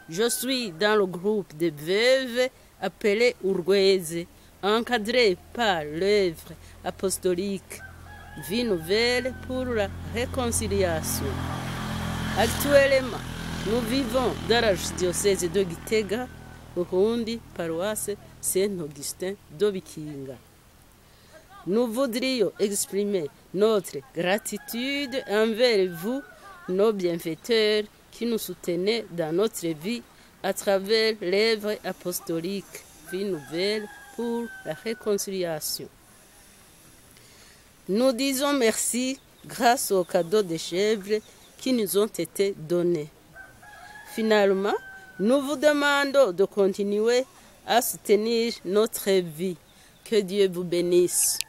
Je suis dans le groupe de veuves appelé Urweze, encadré par l'œuvre apostolique Vie nouvelle pour la réconciliation. Actuellement, nous vivons dans l'archidiocèse de Gitega, Burundi, paroisse Saint-Augustin d'Obikinga. Nous voudrions exprimer notre gratitude envers vous, nos bienfaiteurs, qui nous soutenez dans notre vie à travers l'œuvre apostolique Vie nouvelle pour la réconciliation. Nous disons merci grâce aux cadeaux de chèvres qui nous ont été donnés. Finalement, nous vous demandons de continuer à soutenir notre vie. Que Dieu vous bénisse.